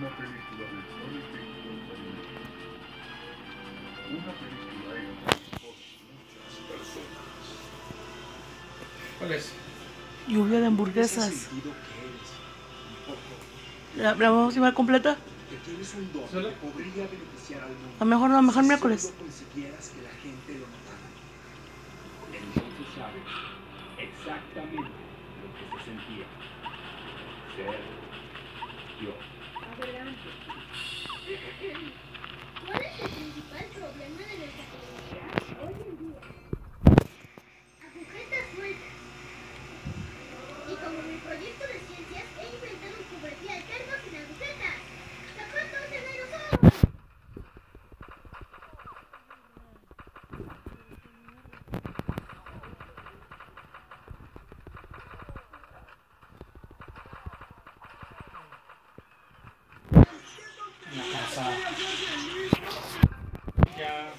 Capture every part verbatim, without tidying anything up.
una película de Sony Pictures Animation. Una película hecha por muchas personas. ¿Cuál es? Lluvia de hamburguesas. ¿La, la vamos a llevar completa? ¿Solo? A lo mejor no, a lo mejor miércoles. Entonces sabes exactamente lo que se sentía ser yo. Adelante. ¿Cuál es el principal problema de nuestra comunidad hoy en día? Agujetas sueltas. Y como mi proyecto de ciencias, he inventado un cubertil alterno sin agujetas. ¡Zapatos en aerosol! Una casa. Ya.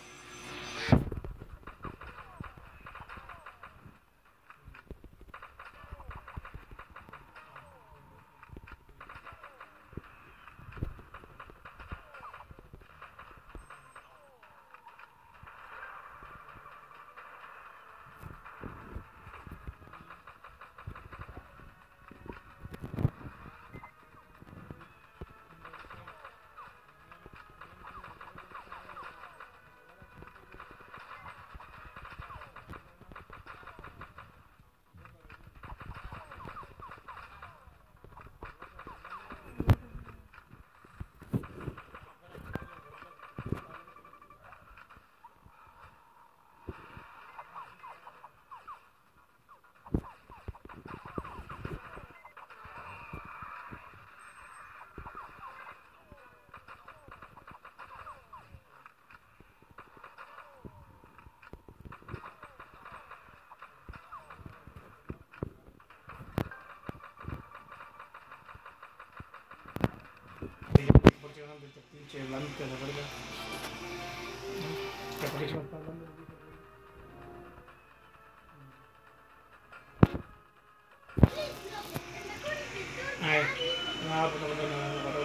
¿Por qué hablan de esta pinche blanca, la verdad? ¿Qué por qué se me está hablando? Ay, no, pues no, no, no, no,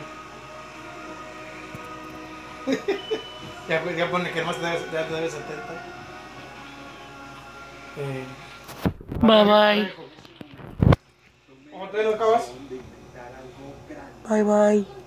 no, no, no. Ya, pues, ya pone que más te debe, ya te debe setenta. Eh, Bye bye. ¿Cómo te lo acabas? Bye bye.